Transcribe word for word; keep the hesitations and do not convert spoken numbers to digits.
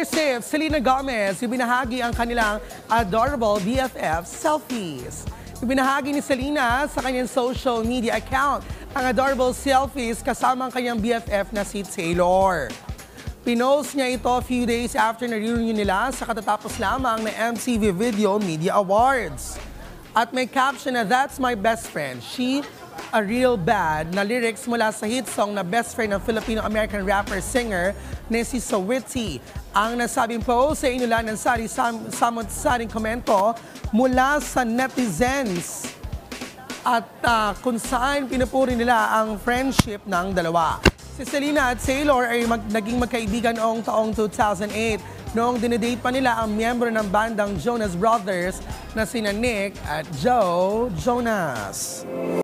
Taylor Swift, Selena Gomez, ibinahagi ang kanilang adorable B F F selfies. Ibinahagi ni Selena sa kanyang social media account ang adorable selfies kasama ang kanyang B F F na si Taylor. Pinost niya ito a few days after na reunion nila sa katatapos lamang na M T V Video Media Awards. At may caption na, "That's my best friend. She a real bad," na lyrics mula sa hit song na best friend ng Filipino-American rapper-singer na si Saweetie. Ang nasabing post ay inulan ng samot-saring komento mula sa netizens at uh, kung saan pinupuri nila ang friendship ng dalawa. Si Selena at Taylor ay mag naging magkaibigan noong taong two thousand eight noong dinedate pa nila ang miyembro ng bandang Jonas Brothers na sina Nick at Joe Jonas.